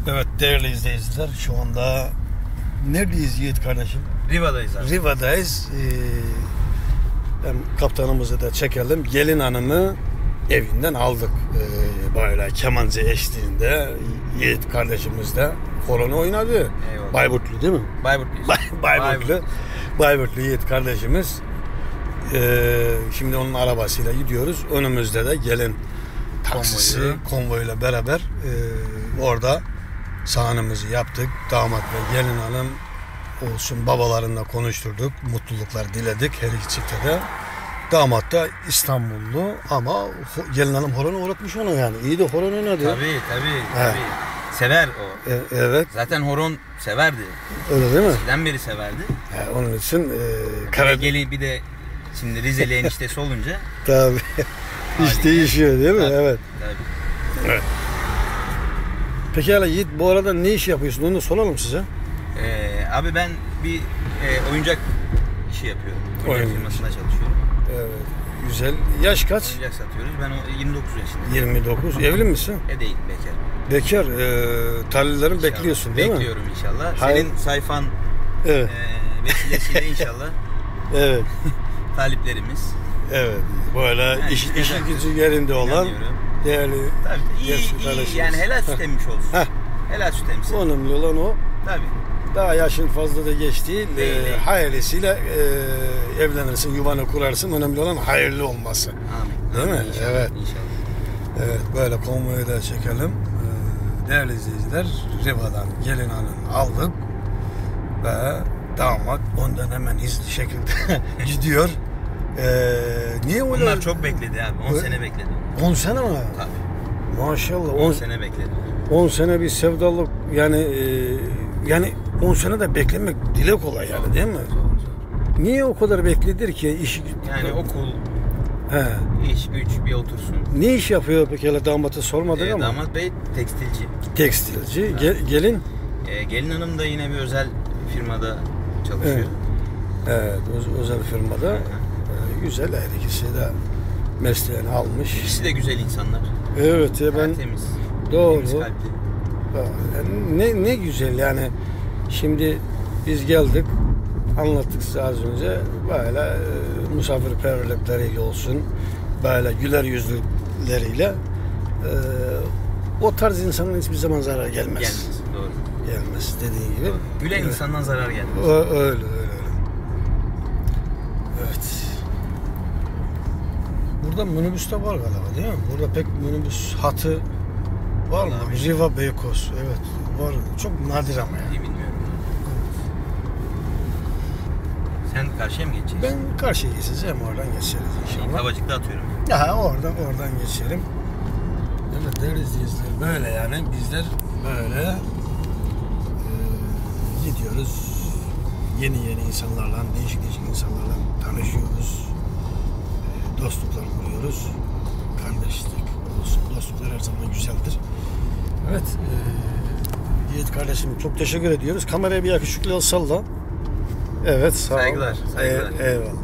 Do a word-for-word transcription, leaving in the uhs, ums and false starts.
Evet değerli izleyiciler, şu anda neredeyiz Yiğit kardeşim? Riva'dayız abi. Riva'dayız. Ee, hem kaptanımızı da çekelim. Gelin hanımı evinden aldık. Ee, böyle kemancı eşliğinde Yiğit kardeşimiz de horon oynadı. Eyvallah. Bayburtlu değil mi? Bayburtluyuz. Bay, Bayburtlu. Bayburtlu Yiğit kardeşimiz. Ee, şimdi onun arabasıyla gidiyoruz. Önümüzde de gelin taksisi Konvoyu. konvoyla beraber e, orada sahnemizi yaptık. Damat ve gelin hanım olsun babalarında konuşturduk. Mutluluklar diledik her iki çifte de. Damat da İstanbullu ama ho- gelin hanım horon öğretmiş ona yani. İyi de horon oynadı. Tabii tabii. tabii. Sever o. E, evet. Zaten horon severdi. Öyle değil mi? Eskiden beri severdi. E, onun için e, Bir karar... de gelin bir de şimdi Rizeli eniştesi olunca. Tabii. İş değişiyor değil mi? Tabii, Evet. Tabii. Evet. Peki hala Yiğit bu arada ne iş yapıyorsun? Onu da soralım size. Ee, abi ben bir e, oyuncak işi yapıyorum. Oyuncak Oyuncak. firmasında çalışıyorum. Evet. Güzel. Yaş kaç? Oyuncak satıyoruz. Ben o yirmi dokuz yaşındayım. yirmi dokuz. Evli misin? E değil bekar. Bekar. E, talihlerin İnşallah. bekliyorsun değil mi? Bekliyorum inşallah. Hayır. Senin sayfan Evet. e, vesilesiyle inşallah Evet. taliplerimiz. Evet. Böyle Yani iş, işte işi ben gücü yerinde olan inanıyorum. değerli Tabii iyi, genç iyi kardeşimiz. yani helal süt emmiş olsun. Heh. Helal süt emsin. Önemli olan o. Tabii. Daha yaşın fazla da geç değil. Değil, E, değil. hayırlısıyla e, evlenirsin, yuvanı kurarsın. Önemli olan hayırlı olması. Amin. Değil Amin. mi? İnşallah, Evet. İnşallah. Evet, böyle konvoyu da çekelim. Ee, değerli izleyiciler, Riva'dan gelin hanım aldık ve damat ondan hemen hızlı şekilde gidiyor. Ee, niye öyle? Onlar çok bekledi abi. on Öyle- sene bekledi. on sene mi? Tabii. Maşallah. on on sene bekledi. on sene bir sevdalık yani e, yani on sene de beklemek dile kolay yani değil mi? Zor, zor. Niye o kadar bekledir ki iş? Yani okul, He. iş, güç bir otursun. Ne iş yapıyor peki hele damatı sormadık Ee, ama. damat bey tekstilci. Tekstilci. Ge- gelin. Ee, gelin hanım da yine bir özel firmada çalışıyor. Evet. Evet, öz- özel firmada. Ee, güzel, her ikisi de mesleğini almış. İkisi de güzel insanlar. Evet ya ben Temiz. doğru. Temiz kalpli. Yani ne ne güzel yani. Şimdi biz geldik, anlattık size az önce. Böyle e, misafirperverlikleriyle olsun, böyle güler yüzlüleriyle e, o tarz insanın hiçbir zaman zarar gelmez. Gelmez. Doğru. Gelmez dediğin gibi. Doğru. Gülen Evet. insandan zarar gelmez. O, öyle öyle öyle. Evet. Burada minibüs de var galiba değil mi? Burada pek minibüs hatı var mı? Vallahi Riva Beykoz. Evet var. Çok nadir ama yani. İyi bilmiyorum. Sen karşıya mı geçeceksin? Ben karşıya geçeceğim, oradan geçeriz inşallah. Havacıkta atıyorum. Ya oradan oradan geçelim. Evet değerli izleyiciler, böyle yani bizler böyle e, gidiyoruz. Yeni yeni insanlarla, değişik değişik insanlarla tanışıyoruz. E, dostluklar kuruyoruz. Kardeşlik olsun. Dostluklar her zaman güzeldir. Evet. E, Yiğit kardeşim çok teşekkür ediyoruz. Kameraya bir yakışıklı salla. Evet sağ ol. Saygılar, saygılar. E, eyvallah.